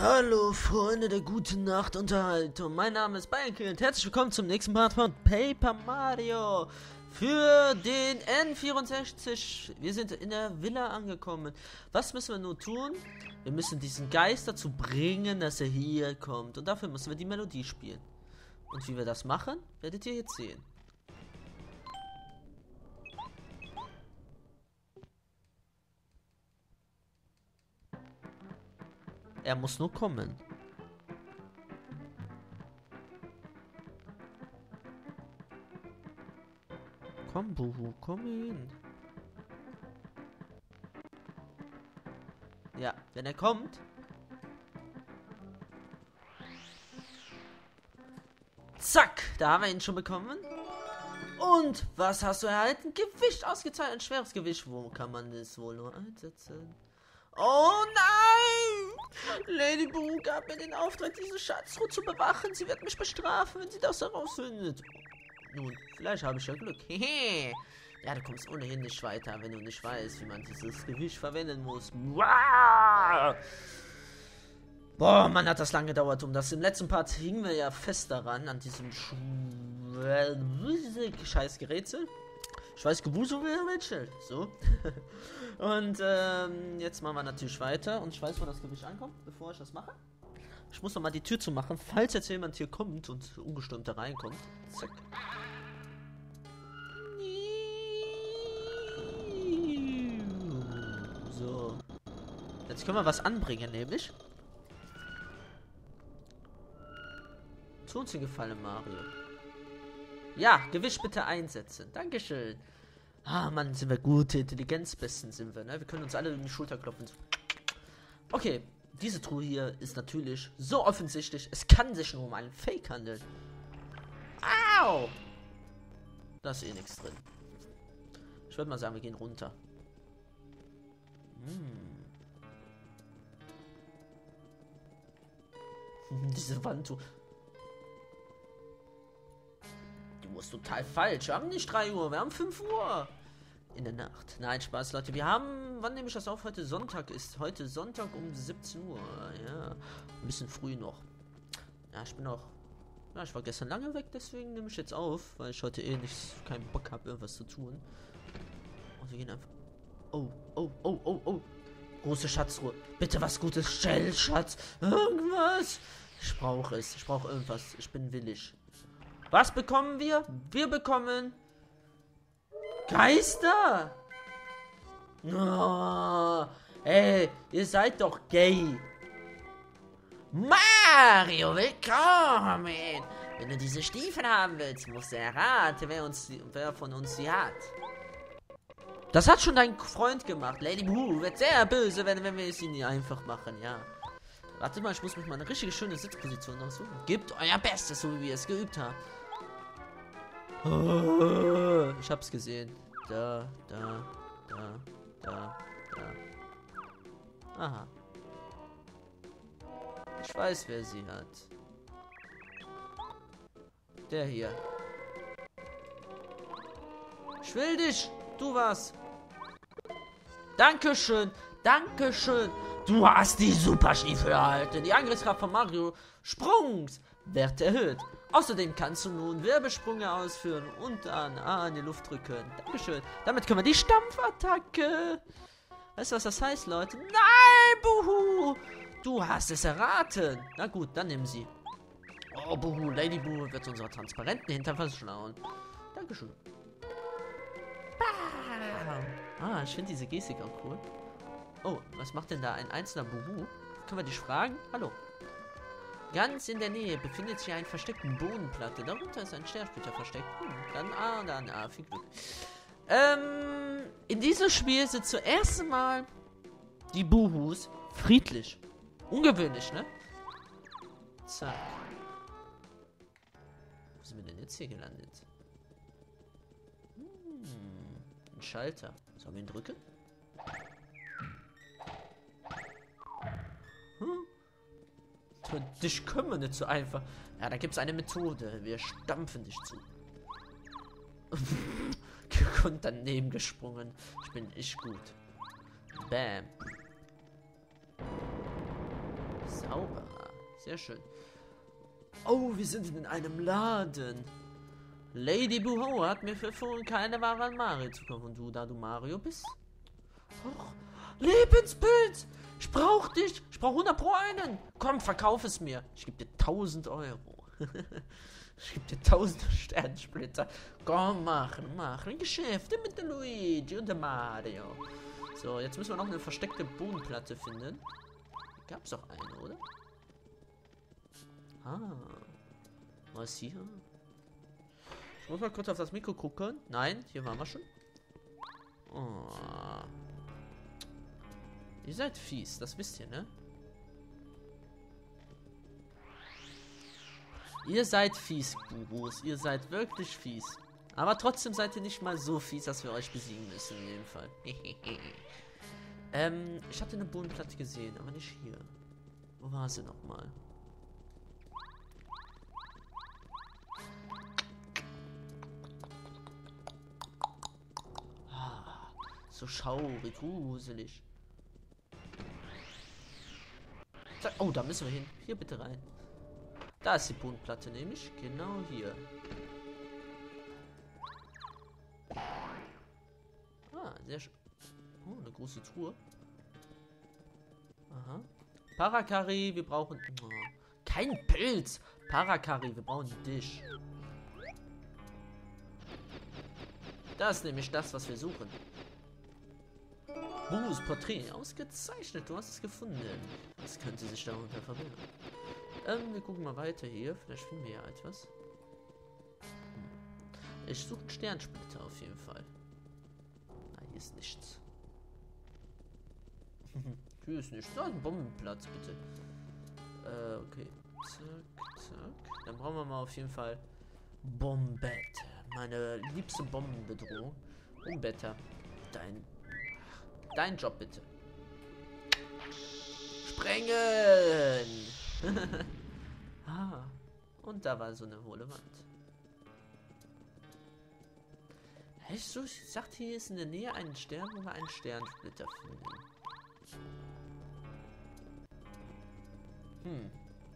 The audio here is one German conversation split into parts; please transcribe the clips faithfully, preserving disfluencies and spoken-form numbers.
Hallo Freunde der guten Nachtunterhaltung, mein Name ist Bianchi und herzlich willkommen zum nächsten Part von Paper Mario für den N vierundsechzig. Wir sind in der Villa angekommen. Was müssen wir nun tun? Wir müssen diesen Geist dazu bringen, dass er hier kommt, und dafür müssen wir die Melodie spielen. Und wie wir das machen, werdet ihr jetzt sehen. Er muss nur kommen. Komm, Buhu, komm hin. Ja, wenn er kommt. Zack, da haben wir ihn schon bekommen. Und was hast du erhalten? Gewicht ausgezahlt, ein schweres Gewicht. Wo kann man das wohl nur einsetzen? Oh nein! Lady Boo gab mir den Auftrag, diese Schatztruhe zu bewachen. Sie wird mich bestrafen, wenn sie das herausfindet. Nun, vielleicht habe ich ja Glück. Hehe. Ja, du kommst ohnehin nicht weiter, wenn du nicht weißt, wie man dieses Gewicht verwenden muss. Wow! Boah, Mann, hat das lange gedauert. Um das im letzten Part hingen wir ja fest daran, an diesem scheiß Gerätsel. Ich weiß, gewusel wer Mitchell. So. Und ähm, jetzt machen wir natürlich weiter. Und ich weiß, wo das Gewicht ankommt, bevor ich das mache. Ich muss noch mal die Tür zu machen, falls jetzt jemand hier kommt und ungestürmt da reinkommt. Zack. So. Jetzt können wir was anbringen, nämlich. Tu uns den Gefallen, Mario. Ja, Gewicht bitte einsetzen. Dankeschön. Ah, Mann, sind wir gute Intelligenzbesten, sind wir, ne? Wir können uns alle in die Schulter klopfen. Okay, diese Truhe hier ist natürlich so offensichtlich. Es kann sich nur um einen Fake handeln. Au! Da ist eh nichts drin. Ich würde mal sagen, wir gehen runter. Hm. Diese Wand. Du ist total falsch. Wir haben nicht drei Uhr, wir haben fünf Uhr. In der Nacht. Nein, Spaß, Leute. Wir haben, wann nehme ich das auf? Heute Sonntag ist. Heute Sonntag um siebzehn Uhr. Ja, ein bisschen früh noch. Ja, ich bin auch. Ja, ich war gestern lange weg, deswegen nehme ich jetzt auf, weil ich heute eh nicht keinen Bock habe, irgendwas zu tun. Und wir gehen einfach. Oh, oh, oh, oh, oh. Große Schatzruhe. Bitte was Gutes. Shell, Schatz. Irgendwas. Ich brauche es. Ich brauche irgendwas. Ich bin willig. Was bekommen wir? Wir bekommen Geister. Oh, ey, ihr seid doch gay. Mario, willkommen. Wenn du diese Stiefel haben willst, musst du erraten, wer, uns, wer von uns sie hat. Das hat schon dein Freund gemacht. Lady Boo wird sehr böse, wenn, wenn wir es ihnen einfach machen, ja. Warte mal, ich muss mich mal eine richtige schöne Sitzposition aussuchen. Gebt euer Bestes, so wie ihr es geübt habt. Oh, ich hab's gesehen. Da, da, da, da, da. Aha. Ich weiß, wer sie hat. Der hier. Ich will dich. Du was. Dankeschön. Dankeschön. Du hast die Superstiefel erhalten. Die Angriffskraft von Mario Sprungs wird erhöht. Außerdem kannst du nun Wirbelsprünge ausführen und dann A in die Luft drücken. Dankeschön. Damit können wir die Stampfattacke. Weißt du, was das heißt, Leute? Nein, Buhu. Du hast es erraten. Na gut, dann nimm sie. Oh, Buhu. Lady Boo wird unserer transparenten Hintern verschlauen. Dankeschön. Bam. Ah, ich finde diese Gestik auch cool. Oh, was macht denn da ein einzelner Buhu? Können wir dich fragen? Hallo. Ganz in der Nähe befindet sich eine versteckte Bodenplatte. Darunter ist ein Sternsplitter versteckt. Hm, dann A, dann A. Viel Glück. Ähm, in diesem Spiel sind zuerst mal die Buhus friedlich. Ungewöhnlich, ne? Zack. Wo sind wir denn jetzt hier gelandet? Hm, ein Schalter. Sollen wir ihn drücken? Hm? Dich können wir nicht so einfach. Ja, da gibt es eine Methode. Wir stampfen dich zu. Und daneben gesprungen. Ich bin echt gut. Bam. Zauberer. Sehr schön. Oh, wir sind in einem Laden. Lady Buho hat mir verfohlen, keine Ware an Mario zu kaufen. Und du, da du Mario bist? Och, Lebenspilz! Ich brauch dich! Ich brauch hundert pro einen! Komm, verkauf es mir! Ich gebe dir tausend Euro. Ich gebe dir tausend Sternsplitter. Komm, machen, machen Geschäfte mit der Luigi und der Mario. So, jetzt müssen wir noch eine versteckte Bodenplatte finden. Gab's doch eine, oder? Ah. Was hier? Ich muss mal kurz auf das Mikro gucken. Nein, hier waren wir schon. Oh. Ihr seid fies, das wisst ihr, ne? Ihr seid fies, Gurus. Ihr seid wirklich fies. Aber trotzdem seid ihr nicht mal so fies, dass wir euch besiegen müssen, in jedem Fall. ähm, ich hatte eine Bodenplatte gesehen, aber nicht hier. Wo war sie nochmal? Ah, so schaurig, gruselig. Oh, da müssen wir hin. Hier bitte rein. Da ist die Bodenplatte nämlich. Genau hier. Ah, sehr schön. Oh, eine große Truhe. Aha. Parakari, wir brauchen... Oh, kein Pilz! Parakari, wir brauchen dich. Das ist nämlich das, was wir suchen. Buhus Porträt. Ausgezeichnet, du hast es gefunden. Was könnte sich darunter verbergen? Ähm, wir gucken mal weiter hier. Vielleicht finden wir ja etwas. Hm. Ich suche einen Sternsplitter auf jeden Fall. Na, hier ist nichts. Hier ist nichts. Da ist ein Bombenplatz, bitte. Äh, okay. Zack, zack. Dann brauchen wir mal auf jeden Fall Bombette. Meine liebste Bombenbedrohung. Bombette. Dein... Dein Job, bitte. Sprengen! Ah, und da war so eine hohle Wand. Echt so? Ich sagte, hier ist in der Nähe ein Stern, wo wir einen Sternsplitter finden. Hm.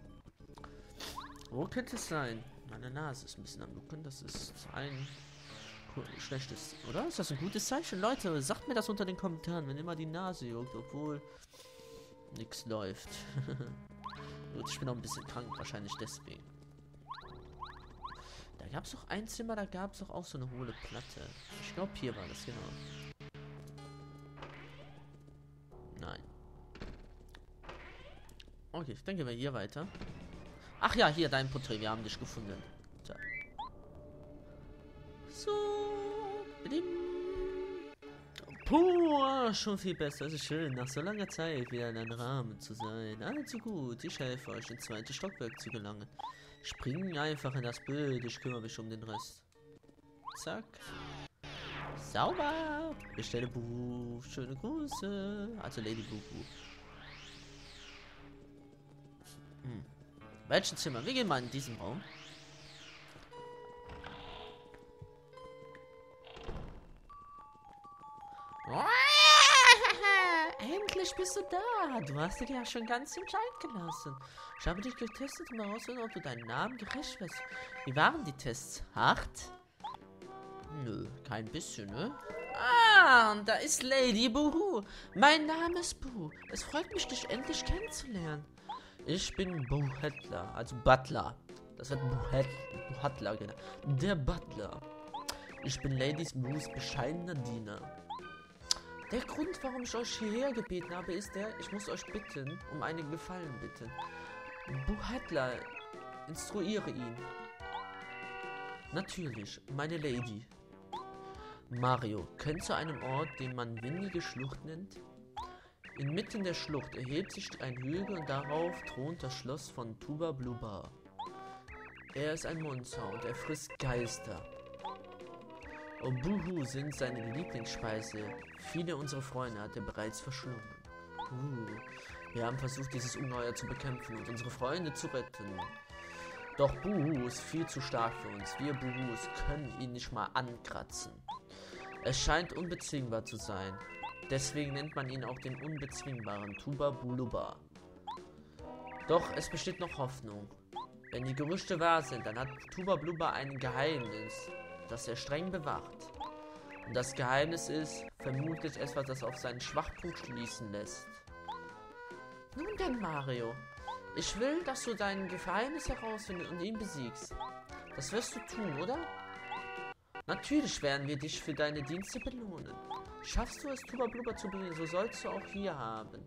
Wo könnte es sein? Meine Nase ist ein bisschen am Lucken. Das ist ein schlechtes, oder? Ist das ein gutes Zeichen? Leute, sagt mir das unter den Kommentaren, wenn immer die Nase juckt, obwohl nichts läuft. Gut, ich bin auch ein bisschen krank, wahrscheinlich deswegen. Da gab es doch ein Zimmer, da gab es doch auch so eine hohle Platte. Ich glaube, hier war das, genau. Nein. Okay, ich denke wir hier weiter. Ach ja, hier, dein Porträt, wir haben dich gefunden. So. So. Puh, schon viel besser. Es ist schön, nach so langer Zeit wieder in einem Rahmen zu sein. Also gut, ich helfe euch, ins zweite Stockwerk zu gelangen. Springen einfach in das Bild, ich kümmere mich um den Rest. Zack. Sauber. Bestelle Buhu. Schöne Grüße. Also Lady Buhu. Hm. Welchen Zimmer? Wir gehen mal in diesen Raum. Endlich bist du da. Du hast dich ja schon ganz im Schein gelassen. Ich habe dich getestet, um herauszufinden, ob du deinen Namen gerecht wirst. Wie waren die Tests? Hart? Nö, kein bisschen, ne? Ah, und da ist Lady Buhu. Mein Name ist Buhu. Es freut mich, dich endlich kennenzulernen. Ich bin Buhatla, also Butler. Das wird Buhatla genannt. Der Butler. Ich bin Lady Buhus bescheidener Diener. Der Grund, warum ich euch hierher gebeten habe, ist der, ich muss euch bitten, um einen Gefallen bitten. Buhatla, instruiere ihn. Natürlich, meine Lady. Mario, könnt zu einem Ort, den man windige Schlucht nennt? Inmitten der Schlucht erhebt sich ein Hügel und darauf thront das Schloss von Tuba Bluba. Er ist ein Monster und er frisst Geister. Und Buhu sind seine Lieblingsspeise. Viele unserer Freunde hat er bereits verschlungen. Uh, wir haben versucht, dieses Ungeheuer zu bekämpfen und unsere Freunde zu retten. Doch Buhu ist viel zu stark für uns. Wir Buhus können ihn nicht mal ankratzen. Es scheint unbezwingbar zu sein. Deswegen nennt man ihn auch den unbezwingbaren Tuba Buluba. Doch es besteht noch Hoffnung. Wenn die Gerüchte wahr sind, dann hat Tuba Blubber ein Geheimnis, das er streng bewacht. Und das Geheimnis ist vermutlich etwas, das auf seinen Schwachpunkt schließen lässt. Nun denn, Mario. Ich will, dass du dein Geheimnis herausfindest und ihn besiegst. Das wirst du tun, oder? Natürlich werden wir dich für deine Dienste belohnen. Schaffst du es, Tuba Blubber zu besiegen, so sollst du auch hier haben.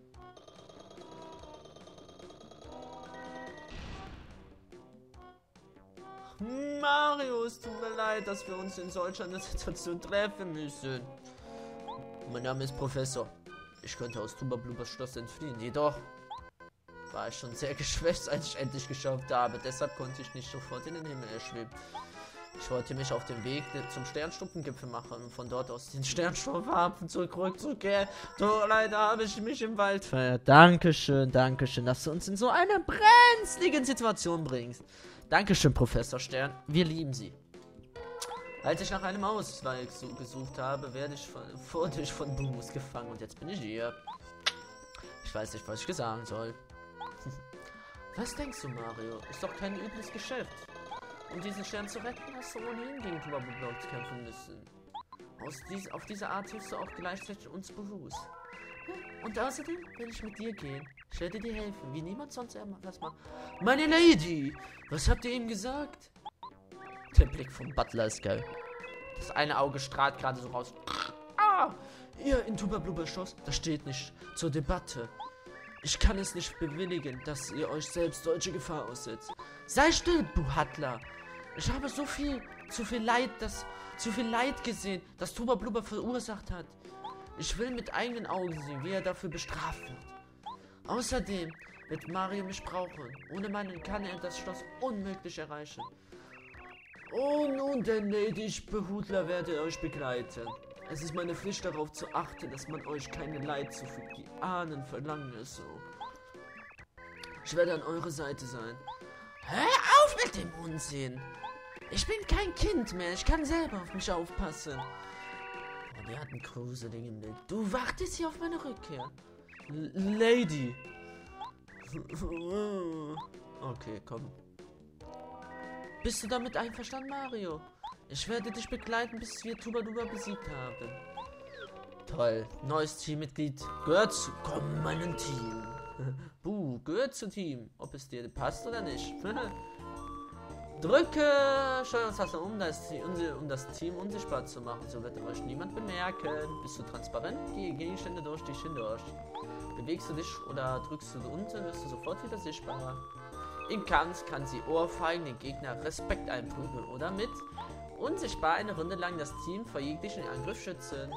Mario, es tut mir leid, dass wir uns in solch einer Situation treffen müssen. Mein Name ist Professor. Ich könnte aus Tuba Blubbers Schloss entfliehen, jedoch war ich schon sehr geschwächt, als ich endlich geschafft habe. Deshalb konnte ich nicht sofort in den Himmel erschweben. Ich wollte mich auf den Weg zum Sternschnuppengipfel machen und von dort aus den Sternschnupphafen zurückzukehren. Doch leider habe ich mich im Wald verirrt. Dankeschön, Dankeschön, dass du uns in so einer brenzligen Situation bringst. Dankeschön, Professor Stern. Wir lieben Sie. Als ich nach einem Ausweich gesucht habe, werde ich von, wurde ich von Bumus gefangen und jetzt bin ich hier. Ich weiß nicht, was ich sagen soll. Was denkst du, Mario? Ist doch kein übles Geschäft. Um diesen Stern zu retten, hast du ohnehin gegen Tuba Blubber kämpfen müssen. Aus dies, auf diese Art hilfst du auch gleichzeitig uns Bumus. Und außerdem will ich mit dir gehen. Ich werde dir helfen, wie niemand sonst das macht. Meine Lady! Was habt ihr ihm gesagt? Der Blick vom Butler ist geil. Das eine Auge strahlt gerade so raus. Ah! Ihr in Tuba Blubber Schloss, das steht nicht zur Debatte. Ich kann es nicht bewilligen, dass ihr euch selbst solche Gefahr aussetzt. Sei still, Buhatler! Ich habe so viel, zu viel Leid, das, zu viel Leid gesehen, das Tuba Blubber verursacht hat. Ich will mit eigenen Augen sehen, wie er dafür bestraft wird. Außerdem wird Mario mich brauchen. Ohne meinen kann er das Schloss unmöglich erreichen. Oh, nun denn, Lady, ich Behutler werde euch begleiten. Es ist meine Pflicht, darauf zu achten, dass man euch keine Leid zufügt. Die Ahnen verlangen es so. Ich werde an eurer Seite sein. Hör auf mit dem Unsinn! Ich bin kein Kind mehr, ich kann selber auf mich aufpassen. Oh, der hat einen gruseligen Bild. Du wartest hier auf meine Rückkehr. L Lady. Okay, komm. Bist du damit einverstanden, Mario? Ich werde dich begleiten, bis wir Tuba Blubber besiegt haben. Toll. Neues Teammitglied. Gehört zu. Komm, meinem Team. Buh, gehört zum Team. Ob es dir passt oder nicht. Drücke Steuerungstaste, um das, um das Team unsichtbar zu machen. So wird euch niemand bemerken. Bist du transparent? Gehe Gegenstände durch dich hindurch. Bewegst du dich oder drückst du unten, wirst du sofort wieder sichtbar. Im Kampf kann sie Ohrfeigen den Gegner Respekt einprügeln oder mit unsichtbar eine Runde lang das Team vor jeglichen Angriff schützen.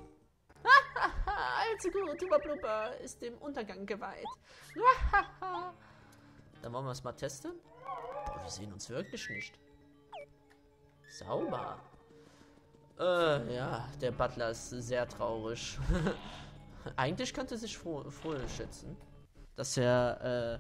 Also gut, Tuba Blubber ist dem Untergang geweiht. Dann wollen wir es mal testen. Boah, wir sehen uns wirklich nicht. Sauber. Äh, ja, der Butler ist sehr traurig. Eigentlich könnte sich froh, froh schätzen, dass er, äh,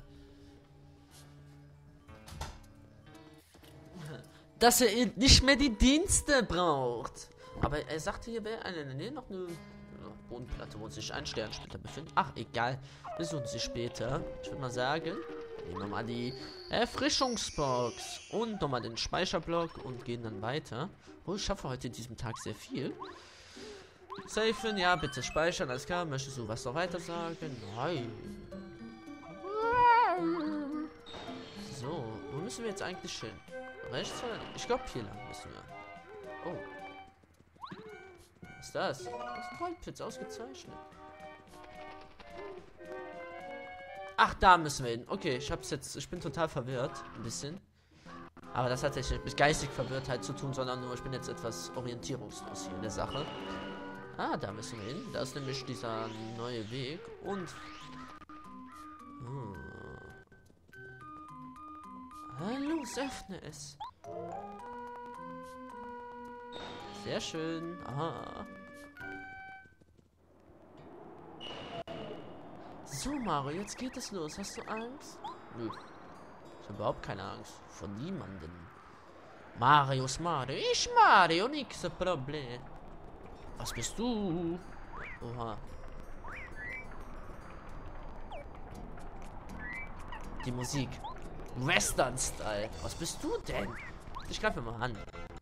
dass er nicht mehr die Dienste braucht. Aber er sagte, hier wäre eine, nee, noch eine Bodenplatte, wo sich ein Sternsplitter befindet. Ach, egal. Wir suchen sie später. Ich würde mal sagen, nehmen wir mal die Erfrischungsbox und nochmal den Speicherblock und gehen dann weiter. Oh, ich schaffe heute in diesem Tag sehr viel. Safen, ja, bitte speichern, alles klar. Möchtest du was noch weiter sagen? Nein. So, wo müssen wir jetzt eigentlich hin? Rechts oder? Ich glaube, hier lang müssen wir. Oh. Was ist das? Das ist ein Goldpitz, ausgezeichnet. Ach, da müssen wir hin. Okay, ich hab's jetzt. Ich bin total verwirrt. Ein bisschen. Aber das hat jetzt mit geistig Verwirrtheit zu tun, sondern nur, ich bin jetzt etwas orientierungslos hier in der Sache. Ah, da müssen wir hin. Da ist nämlich dieser neue Weg. Und. Hm. Hallo, öffne es. Sehr schön. Aha. So, Mario, jetzt geht es los. Hast du Angst? Nö. Ich habe überhaupt keine Angst. Vor niemandem. Marius Mario. Ich Mario, nix Problem. Was bist du? Oha. Die Musik. Western-Style. Was bist du denn? Ich greife mal an.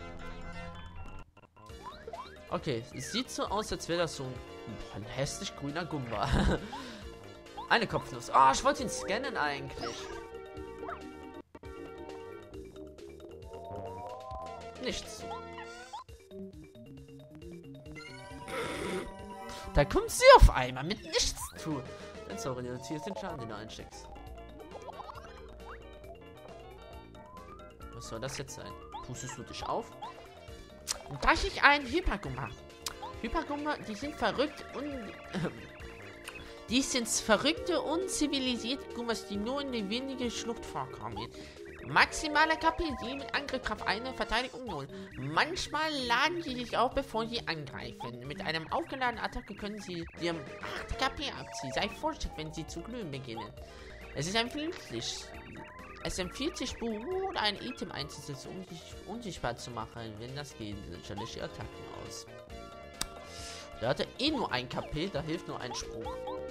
Okay, es sieht so aus, als wäre das so ein, ein hässlich grüner Gumba. Eine Kopfnuss. Ah, oh, ich wollte ihn scannen eigentlich. Nichts. Da kommt sie auf einmal mit nichts zu tun. Dann sorry, hier ist den Schaden, den du einsteckst. Was soll das jetzt sein? Pustest du dich auf? Das ist ein Hypergumba. Hypergumba, die sind verrückt und... Äh, die sind verrückte, unzivilisierte Gummas, die nur in der wenigen Schlucht vorkommen. Maximaler K P, die mit Angriffskraft eine, Verteidigung null. Manchmal laden sie sich auf, bevor sie angreifen. Mit einem aufgeladenen Attacke können sie dir acht K P abziehen. Sei vorsichtig, wenn sie zu glühen beginnen. Es ist empfindlich. Es empfiehlt sich, Buhu oder ein Item einzusetzen, um sich unsichtbar zu machen. Wenn das geht, dann lösche ich Attacken aus. Der hatte eh nur ein K P, da hilft nur ein Sprung.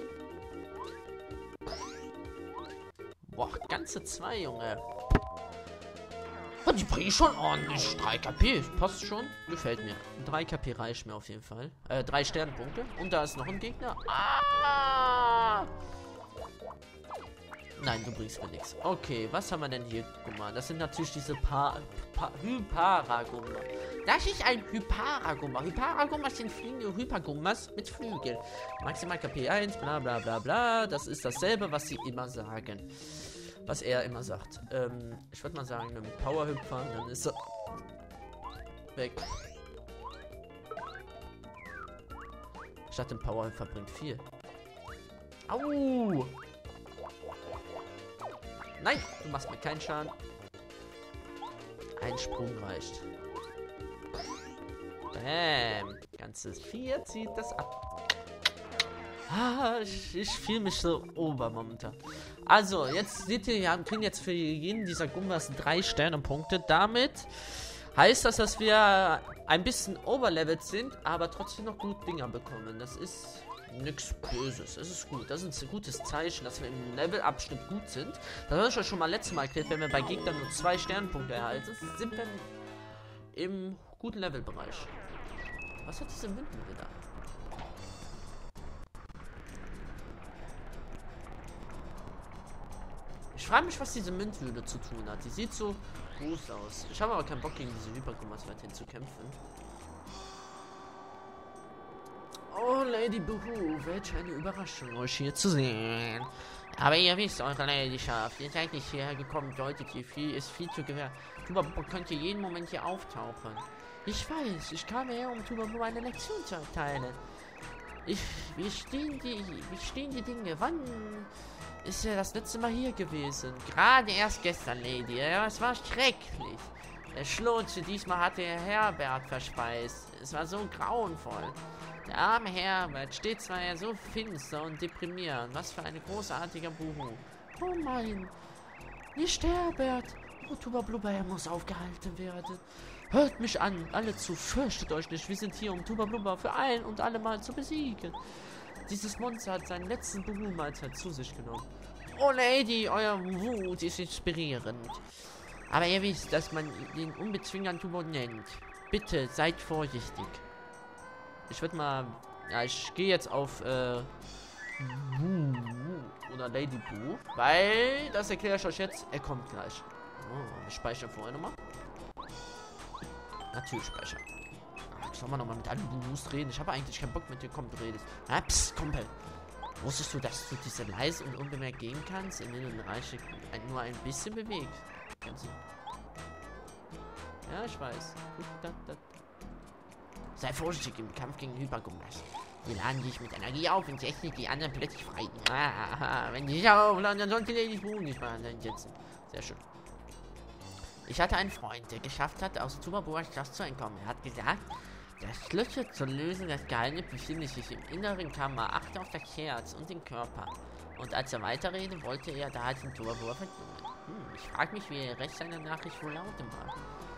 Boah, ganze zwei, Junge. Oh, die bringen schon ordentlich. drei K P, passt schon. Gefällt mir. drei K P reicht mir auf jeden Fall. Äh, drei Sternpunkte. Und da ist noch ein Gegner. Ah! Nein, du bringst mir nichts. Okay, was haben wir denn hier? Guck mal, das sind natürlich diese pa pa Hyparagumma. Das ist ein Hyparagumma. Hyparagummas sind fliegende Hypergummas mit Flügeln. Maximal K P eins, bla bla bla bla. Das ist dasselbe, was sie immer sagen. Was er immer sagt. Ähm, ich würde mal sagen, mit dem Powerhüpfer, dann ist er weg. Statt dem Powerhüpfer bringt vier. Au! Nein, du machst mir keinen Schaden. Ein Sprung reicht. Bam. Ganzes vier zieht das ab. Ah, ich, ich fühle mich so ober momentan. Also, jetzt seht ihr, wir kriegen jetzt für jeden dieser Gumbas drei Sternepunkte. Damit heißt das, dass wir ein bisschen overlevelt sind, aber trotzdem noch gut Dinger bekommen. Das ist nichts Böses. Es ist gut. Das ist ein gutes Zeichen, dass wir im Levelabschnitt gut sind. Das habe ich euch schon mal letztes Mal erklärt. Wenn wir bei Gegnern nur zwei Sternpunkte erhalten, sind wir im guten Levelbereich. Was hat diese Münzen gedacht? Ich frage mich, was diese Münzhöhle zu tun hat. Die sieht so groß aus. Ich habe aber keinen Bock, gegen diese Hypergummas weiterhin zu kämpfen. Oh, Lady Buhu, welch eine Überraschung, euch hier zu sehen. Aber ihr wisst, eure Ladyschaft, ihr seid nicht hierher gekommen, deutet ihr viel, ist viel zu gewähr. Tubabu könnte jeden Moment hier auftauchen. Ich weiß, ich kam her, um Tubabu eine Lektion zu erteilen. Ich, wie stehen die, wie stehen die Dinge? Wann ist er das letzte Mal hier gewesen? Gerade erst gestern, Lady. Ja, es war schrecklich. Der Schlotze, diesmal hatte er Herbert verspeist. Es war so grauenvoll. Der arme Herbert steht zwar ja so finster und deprimierend. Was für ein großartiger Buhu. Oh mein. Nicht Herbert. Oh, Tubablubba, er muss aufgehalten werden. Hört mich an, alle zu, fürchtet euch nicht. Wir sind hier, um Tubablubba für ein und alle Mal zu besiegen. Dieses Monster hat seinen letzten Buhu-Mahlzeit zu sich genommen. Oh Lady, euer Wut ist inspirierend. Aber ihr wisst, dass man den unbezwinglichen Tubo nennt. Bitte seid vorsichtig. Ich würde mal, ja, ich gehe jetzt auf äh, Boo oder Lady Boo, weil das erkläre ich euch jetzt. Er kommt gleich. Oh, ich speichere vorher nochmal. Natürlich speichern. Ach, soll man nochmal mit allen Buhus reden? Ich habe eigentlich keinen Bock mit dir. Komm, du redest. Ah, psst, Kumpel. Wusstest du, dass du diese leise und unbemerkt gehen kannst, indem du den Reich nur ein bisschen bewegst? Kannst du? Ja, ich weiß. Da, da. Sei vorsichtig im Kampf gegen Hypergummas. Die laden dich mit Energie auf und technisch die anderen plötzlich frei. Ah, wenn die sich aufladen, dann sollte die nicht Buhu nicht mal einsetzen. Sehr schön. Ich hatte einen Freund, der geschafft hat, aus Tubabuas Schloss zu entkommen. Er hat gesagt, der Schlüssel zur Lösung des Geheimnisses befindet sich im inneren Kammer. Achte auf das Herz und den Körper. Und als er weiterredete, wollte er da als in Tubabua versuchen. Hm, ich frage mich, wie er recht seiner Nachricht wohl lauten mag.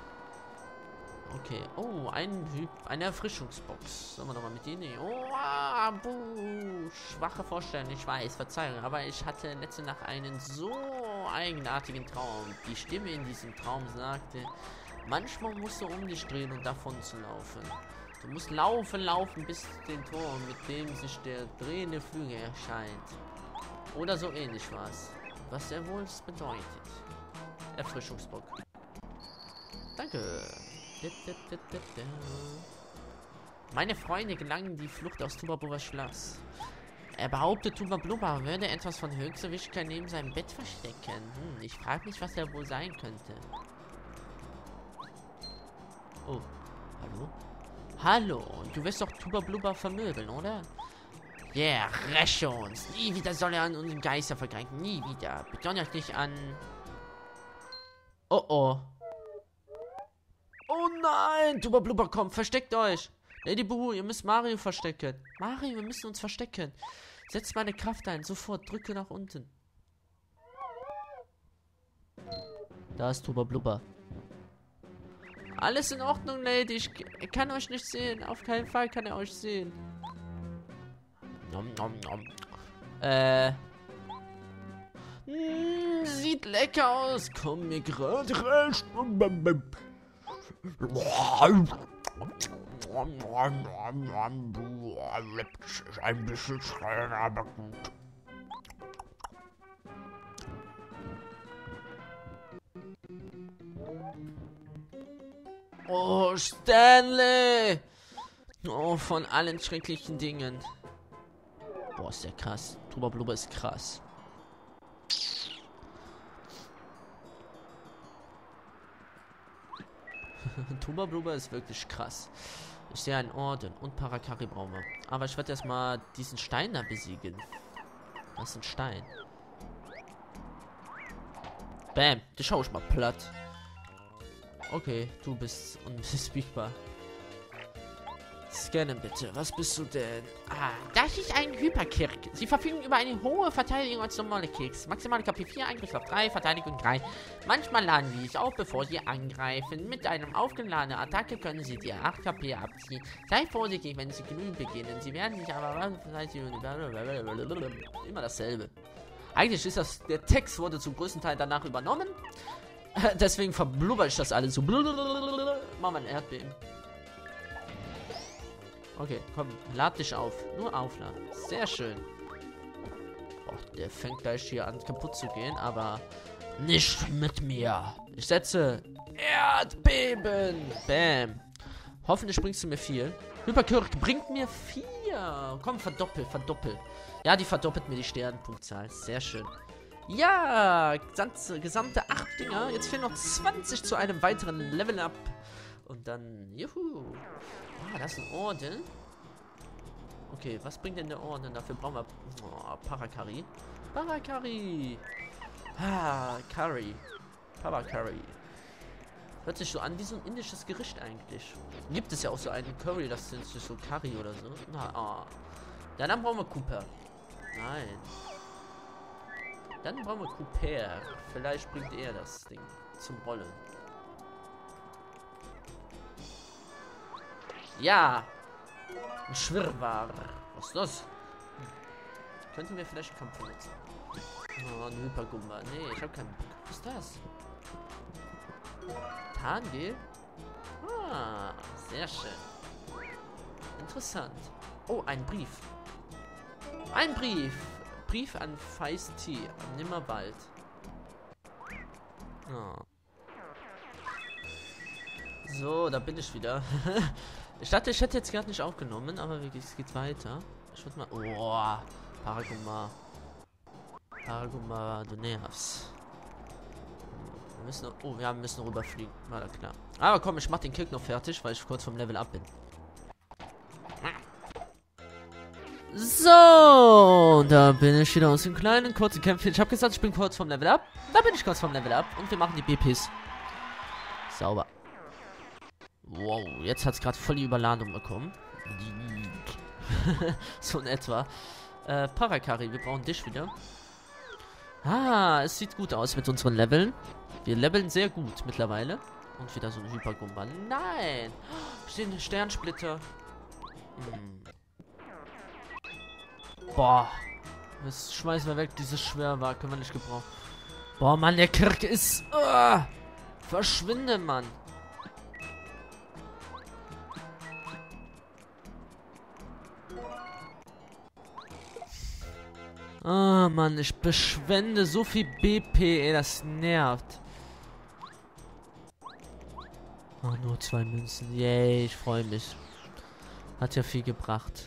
Okay. Oh, ein eine Erfrischungsbox. Sollen wir nochmal mit denen? Oh, ah, buh. Schwache Vorstellung, ich weiß. Verzeihung. Aber ich hatte letzte Nacht einen so so eigenartigen Traum. Die Stimme in diesem Traum sagte, manchmal musst du um dich drehen und davon zu laufen. Du musst laufen, laufen bis den Turm, mit dem sich der drehende Flügel erscheint. Oder so ähnlich was. Was der wohl bedeutet. Erfrischungsbock. Danke. Meine Freunde gelangen die Flucht aus Tubablubas Schloss. Er behauptet, Tubablubba würde etwas von höchster Wichtigkeit neben seinem Bett verstecken. Hm, ich frage mich, was er wohl sein könnte. Oh, hallo? Hallo, du wirst doch Tubablubba vermöbeln, oder? Yeah, räche uns. Nie wieder soll er an unseren Geister vergreifen. Nie wieder. Besonders nicht an... Oh, oh. Oh nein, Tubablubba, kommt, versteckt euch. Lady Boo, ihr müsst Mario verstecken. Mario, wir müssen uns verstecken. Setzt meine Kraft ein, sofort, drücke nach unten. Da ist Tubablubba. Alles in Ordnung, Lady. Ich kann euch nicht sehen. Auf keinen Fall kann er euch sehen. Nom, nom, nom. Äh. Mm, sieht lecker aus. Komm mir gerade recht. Ein bisschen schreien, aber gut. Oh, Stanley! Oh, von allen schrecklichen Dingen. Boah, ist der krass. Tubablubba ist krass. Tubablubba ist wirklich krass. Ich sehe einen Orden und Parakari brauchen wir. Aber ich werde erstmal diesen Stein da besiegen. Das ist ein Stein. Bam, die schau ich mal platt. Okay, du bist unbesiegbar. Scannen bitte. Was bist du denn? Ah, das ist ein Hyperkirk. Sie verfügen über eine hohe Verteidigung als normale Keks. Maximale K P vier, Angriff auf drei, Verteidigung drei. Manchmal laden die es auf, bevor sie angreifen. Mit einem aufgeladenen Attacke können sie dir acht K P abziehen. Sei vorsichtig, wenn sie genügend beginnen. Sie werden sich aber... Immer dasselbe. Eigentlich ist das... Der Text wurde zum größten Teil danach übernommen. Deswegen verblubber ich das alles so. Mach mal ein Erdbeben. Okay, komm, lad dich auf. Nur aufladen. Sehr schön. Boah, der fängt gleich hier an kaputt zu gehen, aber nicht mit mir. Ich setze Erdbeben. Bam. Hoffentlich bringst du mir viel. Hyperkirk bringt mir vier. Komm, verdoppel, verdoppel. Ja, die verdoppelt mir die Sternenpunktzahl. Sehr schön. Ja, gesamte, gesamte acht Dinger. Jetzt fehlen noch zwanzig zu einem weiteren Level-Up. Und dann, juhu. Ah, das ist ein Orden. Okay, was bringt denn der Orden? Dafür brauchen wir oh, Parakari. Parakari. Ah, Curry. Parakari. Hört sich so an wie so ein indisches Gericht eigentlich. Gibt es ja auch so einen Curry, das ist so Curry oder so. Na, ah. Ja, dann brauchen wir Cooper. Nein. Dann brauchen wir Cooper. Vielleicht bringt er das Ding zum Rollen. Ja. Ein Schwirrwarr. Was ist das? Hm. Könnten wir vielleicht einen Kampf benutzen? Oh, ein Hypergumba. Nee, ich habe keinen Bock. Was ist das? Tangel? Ah, sehr schön. Interessant. Oh, ein Brief. Ein Brief. Brief an Feisty am Nimmerwald. Oh. So, da bin ich wieder. Ich dachte, ich hätte jetzt gerade nicht aufgenommen, aber wie geht's, geht's weiter? Ich würde mal... Oh, Paragumma. Paragumma, du nervst. Wir müssen... Oh, wir müssen rüberfliegen. War da klar. Aber komm, ich mach den Kick noch fertig, weil ich kurz vom Level up bin. So, da bin ich wieder aus dem kleinen, kurzen Kämpfen. Ich habe gesagt, ich bin kurz vom Level up. Da bin ich kurz vom Level up. Und wir machen die B Ps. Sauber. Wow, jetzt hat es gerade voll die Überladung bekommen. So in etwa. Äh, Parakari, wir brauchen dich wieder. Ah, es sieht gut aus mit unseren Leveln. Wir leveln sehr gut mittlerweile. Und wieder so ein Hypergumba. Nein! Stehen Sternsplitter. Hm. Boah. Das schmeißen wir weg, dieses Schwerwar. Können wir nicht gebrauchen. Boah, Mann, der Kirk ist... Uh, verschwinde, Mann. Ah, oh, Mann, ich verschwende so viel B P, ey, das nervt. Oh, nur zwei Münzen. Yay, ich freue mich. Hat ja viel gebracht.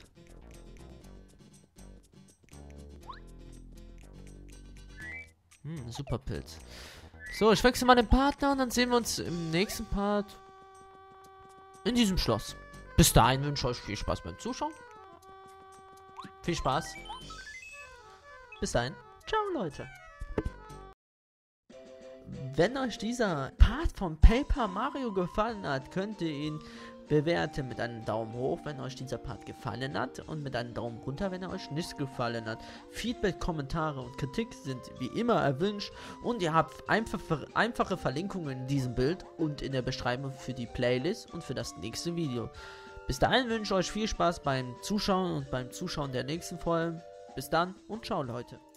Hm, super Pilz. So, ich wechsle mal den Partner und dann sehen wir uns im nächsten Part in diesem Schloss. Bis dahin wünsche ich euch viel Spaß beim Zuschauen. Viel Spaß. Bis dahin. Ciao, Leute. Wenn euch dieser Part von Paper Mario gefallen hat, könnt ihr ihn bewerten mit einem Daumen hoch, wenn euch dieser Part gefallen hat, und mit einem Daumen runter, wenn er euch nicht gefallen hat. Feedback, Kommentare und Kritik sind wie immer erwünscht, und ihr habt einfache, einfache Verlinkungen in diesem Bild und in der Beschreibung für die Playlist und für das nächste Video. Bis dahin wünsche ich euch viel Spaß beim Zuschauen und beim Zuschauen der nächsten Folgen. Bis dann und ciao, Leute.